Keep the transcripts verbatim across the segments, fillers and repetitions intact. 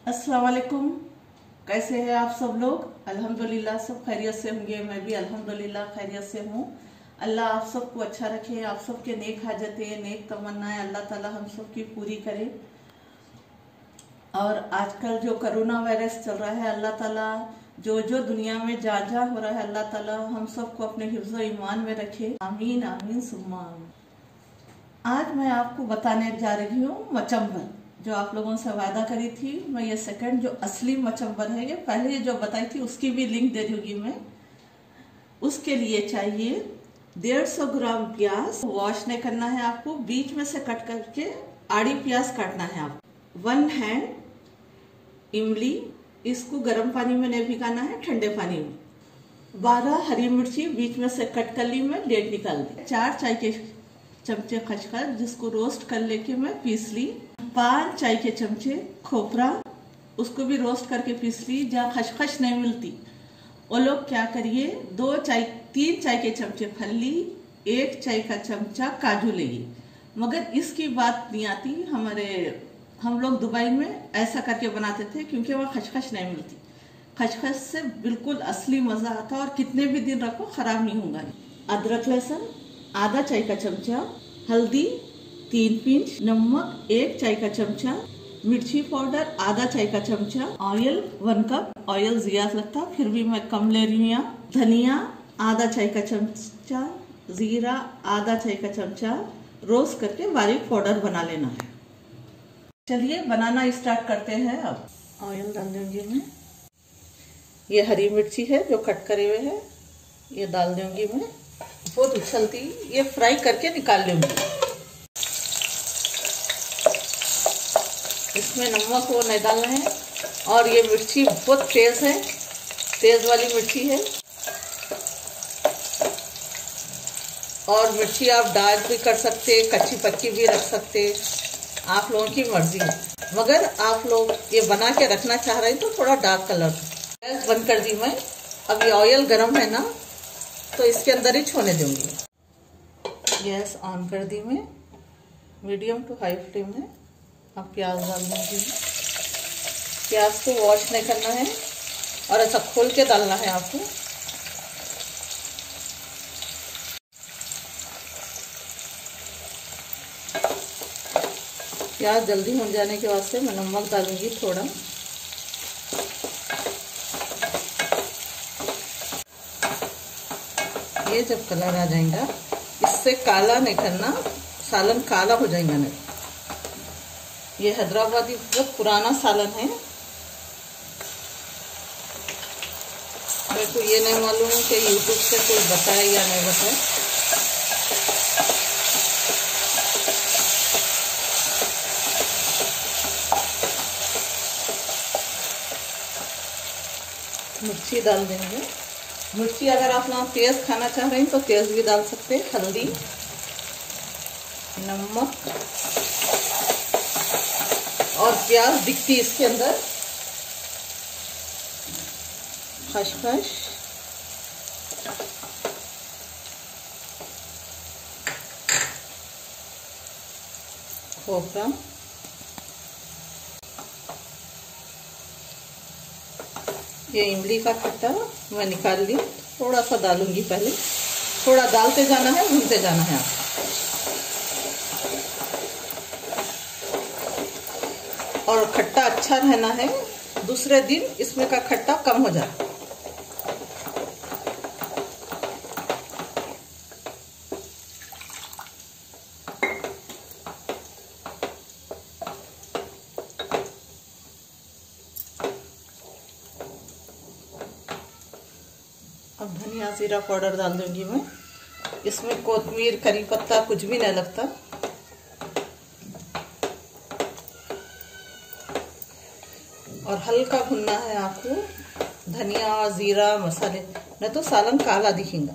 अस्सलाम वालेकुम। कैसे हैं आप सब लोग? अल्हम्दुलिल्लाह सब खैरियत से होंगे। मैं भी अल्हम्दुलिल्लाह खैरियत से हूँ। अल्लाह आप सबको अच्छा रखे। आप सबके नेक हाजतें, नेक तमन्नाएं अल्लाह ताला हम सब की पूरी करे। और आजकल जो कोरोना वायरस चल रहा है, अल्लाह ताला जो जो दुनिया में जहाँ जहाँ हो रहा है, अल्लाह ताला हम सबको अपने हिफ्ज़ ईमान में रखे। आमीन आमीन सुम्मा आमीन। आज मैं आपको बताने जा रही हूँ मचम्बर, जो आप लोगों से वादा करी थी। मैं ये सेकंड जो असली मचम्बर है, ये पहले जो बताई थी उसकी भी लिंक दे दूंगी मैं। उसके लिए चाहिए डेढ़ सौ ग्राम प्याज। वॉश नहीं करना है आपको, बीच में से कट करके आड़ी प्याज काटना है आपको। वन हैंड इमली, इसको गर्म पानी में नहीं भिगाना है, ठंडे पानी में। बारह हरी मिर्ची बीच में से कट कर ली, मैं डेट निकाल दी। चार चाय के चमचे खसखस, जिसको रोस्ट कर लेके मैं पीस ली। पांच चाय के चमचे खोपरा, उसको भी रोस्ट करके पीस ली। जहाँ खसखस नहीं मिलती वो लोग क्या करिए, दो चाय तीन चाय के चमचे फल्ली, एक चाय का चमचा काजू लेंगे। मगर इसकी बात नहीं आती। हमारे हम लोग दुबई में ऐसा करके बनाते थे, क्योंकि वहाँ खसखस नहीं मिलती। खसखस से बिल्कुल असली मजा आता और कितने भी दिन रखो खराब नहीं होगा। अदरक लहसुन आधा चाय का चमचा, हल्दी तीन पिंच, नमक एक चाय का चमचा, मिर्ची पाउडर आधा चाय का चमचा, ऑयल वन कप। ऑयल ज्यादा लगता, फिर भी मैं कम ले रही हूँ यहाँ। धनिया आधा चाय का चमचा, जीरा आधा चाय का चमचा, रोस्ट करके बारीक पाउडर बना लेना है। चलिए बनाना स्टार्ट करते हैं। अब ऑयल डाल दूंगी मैं। ये हरी मिर्ची है जो कट करे हुए है, ये डाल दूंगी मैं। बहुत उछलती, ये फ्राई करके निकाल लूंगी। इसमें नमक वो नहीं डालना है। और ये मिर्ची बहुत तेज है, तेज वाली मिर्ची है। और मिर्ची आप डार्क भी कर सकते, कच्ची पक्की भी रख सकते, आप लोगों की मर्जी है। मगर आप लोग ये बना के रखना चाह रहे हैं तो थोड़ा डार्क कलर। गैस बंद कर दी मैं। अब ये ऑयल गर्म है ना, तो इसके अंदर ही छोड़ने दूंगी। गैस ऑन कर दी मैं, मीडियम टू हाई फ्लेम में। अब प्याज डाल दूंगी। प्याज को वॉश नहीं करना है और ऐसा खोल के डालना है आपको। प्याज जल्दी हो जाने के वास्ते मैं नमक डालूंगी थोड़ा। ये जब कलर आ जाएगा, इससे काला नहीं करना, सालन काला हो जाएगा नहीं। ये हैदराबादी बहुत पुराना सालन है। मेरे को ये नहीं मालूम है कि यूट्यूब से कोई बताए या नहीं बताए। मिर्ची डाल देंगे। मिर्ची अगर आप लोग तेज खाना चाह रहे हैं तो तेज भी डाल सकते हैं। हल्दी, नमक और प्याज दिखती इसके अंदर। खसखस, खोपरा, ये इमली का खट्टा मैं निकाल ली। थोड़ा सा डालूंगी पहले, थोड़ा डालते जाना है, भूनते जाना है आप। और खट्टा अच्छा रहना है, दूसरे दिन इसमें का खट्टा कम हो जाए। अब धनिया जीरा पाउडर डाल दूंगी मैं। इसमें कोतमीर करी पत्ता कुछ भी नहीं लगता। और हल्का भुनना है आपको, धनिया और जीरा मसाले, नहीं तो सालन काला दिखेगा।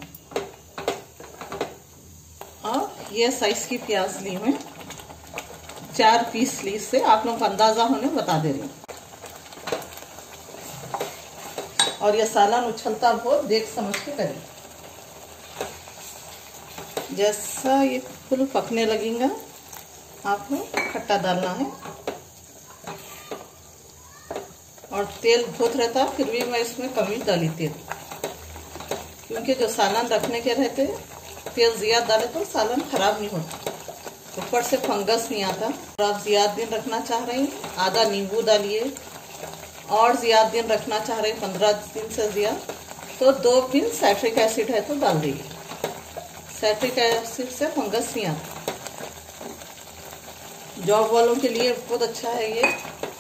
और ये साइज की प्याज ली मैं, चार पीस ली। इससे आप लोगों को अंदाजा होने बता दे रही हूँ। और ये सालन उछलता बहुत देख समझ के करें। जैसा ये फुल पकने लगेगा, आपको खट्टा डालना है। और तेल बहुत रहता, फिर भी मैं इसमें कम ही डाली तेल, क्योंकि जो सालन रखने के रहते तेल ज्यादा डाले तो सालन खराब नहीं होता, ऊपर से फंगस नहीं आता। और आप ज्यादा दिन रखना चाह रहे हैं, आधा नींबू डालिए, और ज्यादा दिन रखना चाह रहे हैं पंद्रह दिन से ज्यादा, तो दो पिन साइट्रिक एसिड है तो डाल दीजिए। साइट्रिक एसिड से फंगस नहीं आता। जॉब वालों के लिए बहुत अच्छा है ये।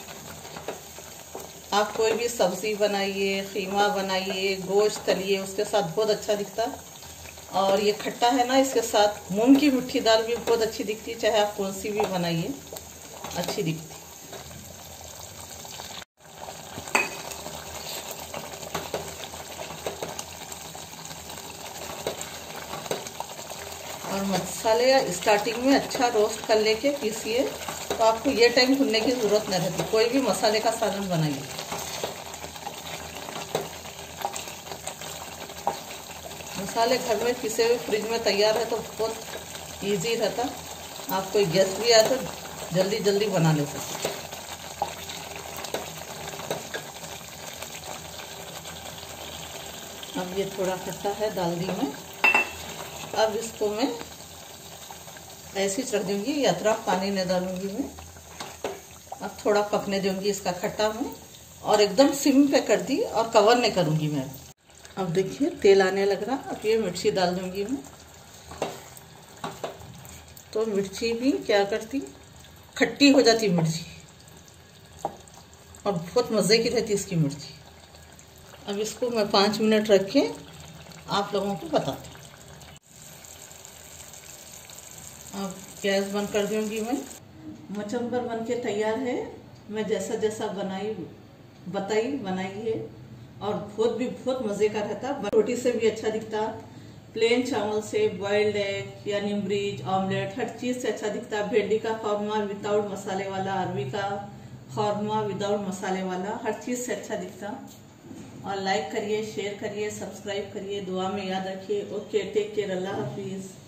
आप कोई भी सब्जी बनाइए, खीमा बनाइए, गोश्त तलिए, उसके साथ बहुत अच्छा दिखता। और ये खट्टा है ना, इसके साथ मूंग की मिठी दाल भी बहुत अच्छी दिखती, चाहे आप कौन सी भी बनाइए अच्छी दिखती। और मसाले स्टार्टिंग में अच्छा रोस्ट कर लेके पीसिए, तो आपको ये टाइम भूनने की जरूरत नहीं रहती। कोई भी मसाले का सालन बनाइए। मसाले घर में पिसे हुए फ्रिज में तैयार है तो बहुत इजी रहता। आप कोई गेस्ट भी आए तो जल्दी जल्दी बना ले सकते। अब ये थोड़ा खट्टा है, डाल दी मैं। अब इसको मैं ऐसे ही रख दूंगी, यात्रा पानी नहीं डालूंगी मैं। अब थोड़ा पकने दूंगी इसका खट्टा में, और एकदम सिम पे कर दी और कवर नहीं करूंगी मैं। अब देखिए तेल आने लग रहा। अब ये मिर्ची डाल दूंगी मैं। तो मिर्ची भी क्या करती, खट्टी हो जाती मिर्ची, और बहुत मज़े की रहती इसकी मिर्ची। अब इसको मैं पाँच मिनट रख के आप लोगों को बताती। अब गैस बंद कर दूंगी मैं। मचम्बर बन के तैयार है। मैं जैसा जैसा बनाई बताई बनाई है, और बहुत भी बहुत मज़े का रहता। रोटी से भी अच्छा दिखता, प्लेन चावल से, बॉइल्ड एग या निम्बरीज, ऑमलेट, हर चीज़ से अच्छा दिखता। भिंडी का खौरमा विदाउट मसाले वाला, अरवी का खौरमा विदाउट मसाले वाला, हर चीज़ से अच्छा दिखता। और लाइक करिए, शेयर करिए, सब्सक्राइब करिए, दुआ में याद रखिए। ओके, टेक केयर, अल्लाह हाफिज़।